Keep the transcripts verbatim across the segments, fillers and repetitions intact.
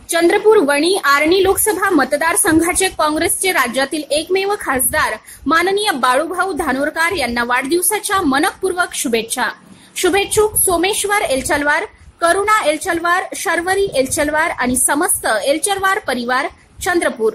चंद्रपूर वणी आर्णी लोकसभा मतदारसंघाचे काँग्रेसचे राज्यातील एकमेव खासदार माननीय बाळूभाऊ धानोरकर यांना वाढदिवसाच्या मनपूर्वक शुभेच्छा। शुभेच्छुक सोमेश्वर एलचलवार, करुणा एलचलवार, शर्वरी एलचलवार आणि समस्त एलचलवार परिवार, चंद्रपूर।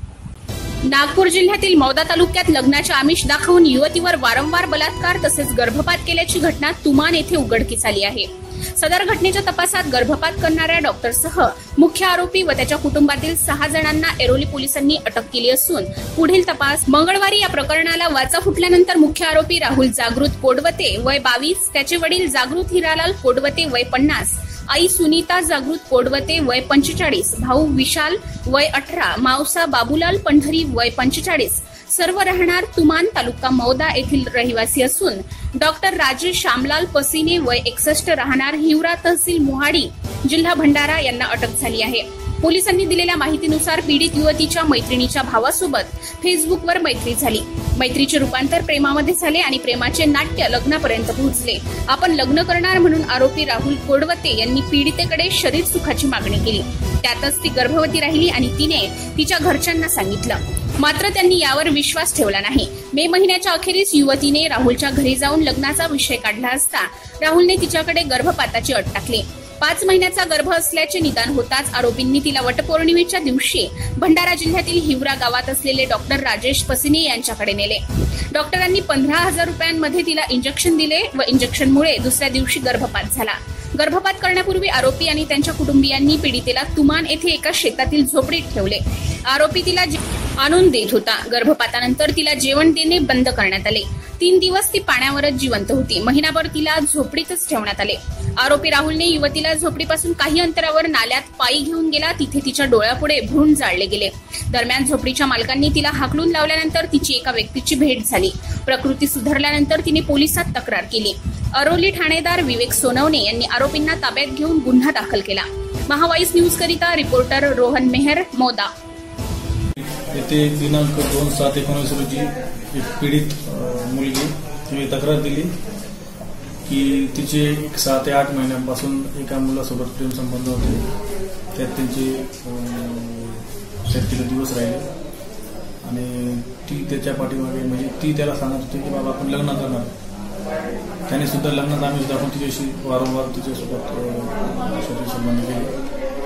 नागपूर जिल्ह्यातील मौदा तालुक्यात लग्नाचे आमिष दाखवून युवतीवर वारंवार बलात्कार तसेच गर्भपात केल्याची घटना तुमान येथे उघडकीस आली आहे। सदर घटनेच्या तपासात गर्भपात करणाऱ्या डॉक्टरसह मुख्य आरोपी व त्याच्या कुटुंबातील सहा जणांना ऐरोली पोलिसांनी अटक केली असून पुढील तपास मंगळवारी या प्रकरणाला वाचा फुटल्यानंतर मुख्य आरोपी राहुल जागृत कोडवते वय बावीस, त्याचे वडील जागृत हिरालाल कोडवते वय पन्नास, आई सुनीता जागृत कोडवते वय पंचेचाळीस, भाऊ विशाल वय अठरा, मावसा बाबूलाल पंढरी वय पंचेचाळीस, सर्व राहणार तुमान तालुका मौदा येथील रहिवासी असून डॉक्टर राजेश श्यामलाल पसीने वय एकसष्ट राहणार हिवरा तहसील मोहाडी जिल्हा भंडारा यांना अटक झाली आहे। पोलिसांनी दिलेल्या माहितीनुसार पीडित युवतीच्या मैत्रिणीच्या भावासोबत फेसबुकवर मैत्री झाली। मैत्रीचे रूपांतर प्रेमामध्ये झाले आणि प्रेमाचे नाट्य लग्नापर्यंत पोहोचले। आपण लग्न करणार म्हणून आरोपी राहुल कोडवते यांनी पीडितेकडे शरीर सुखाची मागणी केली। त्यातच ती गर्भवती राहिली आणि तिने तिच्या घरच्यांना सांगितलं, मात्र त्यांनी यावर विश्वास ठेवला नाही। मे महिन्याच्या अखेरीस युवतीने राहुलच्या घरी जाऊन लग्नाचा विषय काढला असता राहुलने तिच्याकडे गर्भपाताची अट टाकली। पाच महिन्याचा गर्भ असल्याचे निदान होताच आरोपींनी तिला वटपौर्णिमेच्या दिवशी भंडारा जिल्ह्यातील हिवरा गावात असलेले डॉक्टर राजेश पसीने यांच्याकडे नेले। डॉक्टरांनी पंधरा हजार रुपयांमध्ये तिला इंजेक्शन दिले व इंजेक्शनमुळे दुसऱ्या दिवशी गर्भपात झाला। गर्भपात करण्यापूर्वी आरोपी आणि त्यांच्या कुटुंबियांनी पीडितेला तुमान येथे एका शेतातील झोपडीत ठेवले। आरोपी तिला आणून देत होता। गर्भपातानंतर तिला जेवण देणे बंद करण्यात आले। तीन दिवस ती पाण्यावरच जिवंत होती। महिनाभर तिला झोपडीतच ठेवण्यात आले। आरोपी राहुलने युवतीला झोपडीपासून काही अंतरावर नाल्यात पायी घेऊन गेला। तिथे तिच्या डोळ्यापुढे भ्रूण जाळले गेले। दरम्यान झोपडीच्या मालकांनी तिला हाकलून लावल्यानंतर तिची एका व्यक्तीची भेट झाली। प्रकृती सुधारल्यानंतर तिने पोलिसात तक्रार केली। ऐरोली ठाणेदार विवेक सोनवणे यांनी आरोपींना ताब्यात घेऊन गुन्हा दाखल केला। महावाईस न्यूज करिता रिपोर्टर रोहन मेहर, मौदा। येथे दिनांक दोन सात एकोणीस रोजी एक पीडित मुलगी तिने तक्रार दिली की तिचे एक सहा ते आठ महिन्यांपासून एका मुलासोबत प्रेम संबंध होते। त्यात त्यांचे त्यात तिला दिवस राहिले आणि ती त्याच्या पाठीमागे म्हणजे ती त्याला सांगत होती की बाबा आपण लग्न करणार। त्याने सुद्धा लग्नात आम्ही दाखवून तिच्याशी वारंवार तिच्यासोबत शरीर संबंध केले।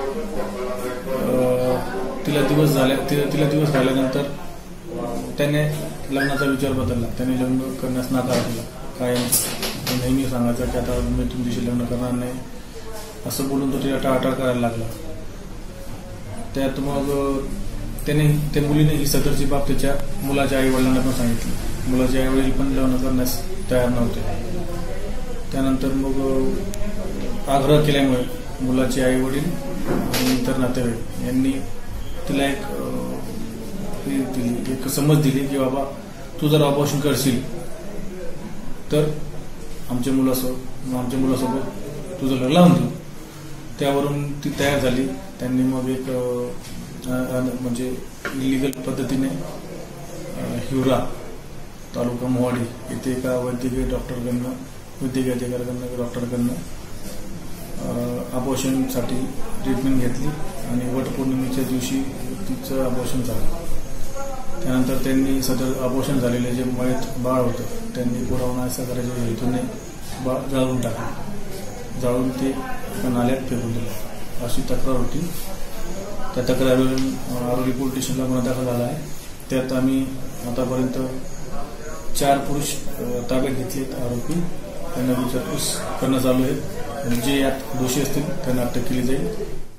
तिला दिवस झाले तिला दिवस राहिल्यानंतर त्याने लग्नाचा विचार बदलला। त्याने लग्न करण्यास नकार दिला। काय नेहमी सांगायचं की आता मी तुमच्याशी लग्न करणार नाही असं बोलून तो तिला टाळाटाळ करायला लागला। त्यात मग त्याने त्या मुलीने ही सदरची बाब त्याच्या मुलाच्या आई वडिलांना पण सांगितली। मुलाचे आई वडील पण लग्न करण्यास तयार नव्हते। त्यानंतर मग आग्रह केल्यामुळे मुलाचे आई वडील आणि इतर नातेवाईक यांनी तिला एक दिली एक समज दिली की बाबा तू जर अबॉर्शन करशील तर आमच्या मुलासोबत आमच्या मुलासोबत तुझं लग्न लावून देऊ। त्यावरून ती तयार झाली। त्यांनी मग एक म्हणजे इलिगल पद्धतीने हिवरा तालुका मोहाडी येथे एका वैद्यकीय डॉक्टरकडनं वैद्यकीय अधिकाऱ्याकडनं डॉक्टरकडनं अबॉर्शनसाठी ट्रीटमेंट घेतली आणि वटपौर्णिमेच्या दिवशी तिचं अबॉर्शन झालं। त्यानंतर त्यांनी सदर अबॉर्शन झालेले जे मयत बाळ होतं त्यांनी पुरावा असा करायच्या हेतूने बाळ जाळून टाकलं। जाळून ते एका नाल्यात फेकून दिलं अशी तक्रार होती। त्या तक्रारीवरून ऐरोली पोलीस स्टेशनला गुन्हा दाखल झाला आहे। त्यात आम्ही आतापर्यंत चार पुरुष ताब्यात घेतलेत आरोपी। त्यांना विचारपूस करणं चालू आहे। जे यात दोषी असतील त्यांना अटक केली जाईल।